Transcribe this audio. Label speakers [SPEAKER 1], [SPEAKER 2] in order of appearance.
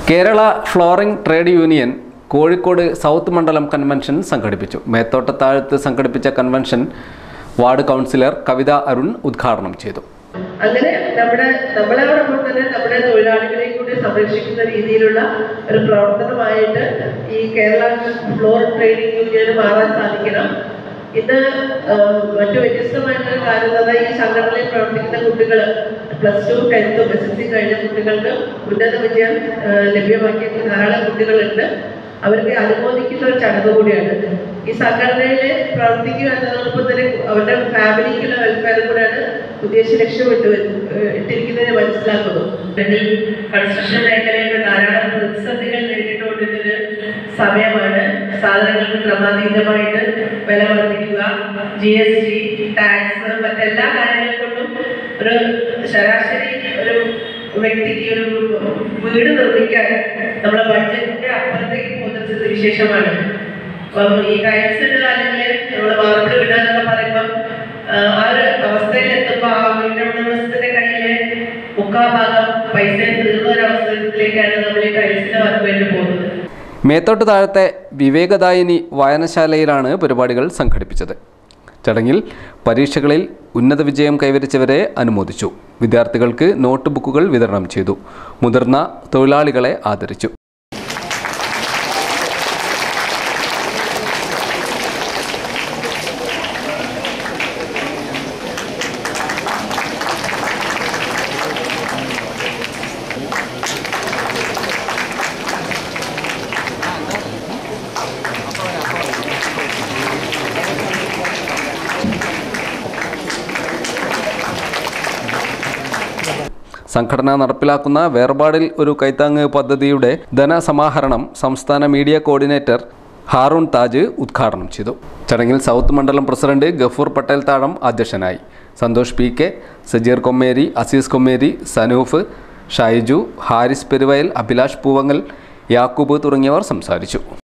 [SPEAKER 1] Kerala flooring trade union Kozhikode south മണ്ഡലം convention സംഘടിപ്പിച്ചു. മേത്തോട്ടത്താഴത്ത് സംഘടിപ്പിച്ച convention ward councillor Kavitha Arun ഉദ്ഘാടനം ചെയ്തു.
[SPEAKER 2] അങ്ങനെ നമ്മളോടൊപ്പം തന്നെ നമ്മുടെ തൊഴിലാളികളെ കൂടി സംരക്ഷിക്കുന്ന രീതിയിലുള്ള ഒരു പ്രവർത്തനമായിട്ട് ഈ കേരള ഫ്ലോർ ട്രേഡിംഗ് യൂണിയന് മാറാൻ സാധിക്കണം. ഇന്ന് മറ്റു വ്യത്യസ്തമായിട്ടുള്ള കാര്യം ഈ സംഘടനയിൽ പ്രവർത്തിക്കുന്ന കുട്ടികൾ +2, 10th, SSC കഴിഞ്ഞ കുട്ടികൾക്ക് ഉന്നത വിജയം ലഭ്യമാക്കിയ ധാരാളം കുട്ടികളുണ്ട്. അവർക്ക് അനുമോദിക്കുന്ന ഒരു ചടങ്ങ് കൂടിയാണ്. ഈ സംഘടനയിൽ പ്രവർത്തിക്കുക എന്നതോടൊപ്പം തന്നെ അവരുടെ ഫാമിലിക്കുള്ള വെൽഫെയറും കൂടെയാണ് ഉദ്ദേശ ലക്ഷ്യം ഇട്ടിരിക്കുന്നതിന് മനസ്സിലാക്കുന്നു. കൺസ്ട്രക്ഷൻ മേഖലയുടെ ധാരാളം പ്രതിസന്ധികൾ നേരിട്ടുകൊണ്ടിരുന്ന സമയമാണ്. സാധനങ്ങൾക്ക് ക്രമാതീതമായിട്ട് വില വർദ്ധിക്കുക, GST, ടാക്സ്, മറ്റെല്ലാ കാര്യങ്ങൾ കൊണ്ടും ഒരു ശരാശരി ഒരു വ്യക്തിക്ക് ഒരു വീട് നിർമ്മിക്കാൻ നമ്മളെ ബഡ്ജറ്റിന്റെ അപ്പുറത്തേക്ക് പോകുന്ന സ്ഥിതിവിശേഷമാണ്. അപ്പം ഈ ടൈൽസ് ഇടുക അല്ലെങ്കിൽ നമ്മൾ മാർബിൾ ഇടുക എന്നൊക്കെ പറയുമ്പം ആ ഒരു അവസ്ഥയിൽ എത്തുമ്പോൾ ആ വീട്ടുടമസ്ഥന്റെ കയ്യിലെ മുക്കാഭാഗം പൈസ തീർന്ന ഒരു അവസരത്തിലേക്കാണ് നമ്മൾ ഈ ടൈൽസിന്റെ വർക്ക് വേണ്ടി പോകുന്നത്.
[SPEAKER 1] മേത്തോട്ട് താഴത്തെ വിവേകദായിനി വായനശാലയിലാണ് പരിപാടികൾ സംഘടിപ്പിച്ചത്. ചടങ്ങിൽ പരീക്ഷകളിൽ ഉന്നത വിജയം കൈവരിച്ചവരെ അനുമോദിച്ചു. വിദ്യാർത്ഥികൾക്ക് നോട്ട് ബുക്കുകൾ വിതരണം ചെയ്തു. മുതിർന്ന തൊഴിലാളികളെ ആദരിച്ചു. സംഘടന നടപ്പിലാക്കുന്ന വേർപാടിൽ ഒരു കൈത്താങ്ങ് പദ്ധതിയുടെ ധനസമാഹരണം സംസ്ഥാന മീഡിയ കോർഡിനേറ്റർ ഹാറൂൺ താജ് ഉദ്ഘാടനം ചെയ്തു. ചടങ്ങിൽ സൗത്ത് മണ്ഡലം പ്രസിഡന്റ് ഗഫൂർ പട്ടേൽ താഴം അധ്യക്ഷനായി. സന്തോഷ് PK, സജീർ കൊമ്മേരി, അസീസ് കൊമ്മേരി, സനൂഫ്, ഷൈജു, ഹാരിസ് പെരുവയൽ, അഭിലാഷ് പൂവങ്ങൽ, യാക്കൂബ് തുടങ്ങിയവർ സംസാരിച്ചു.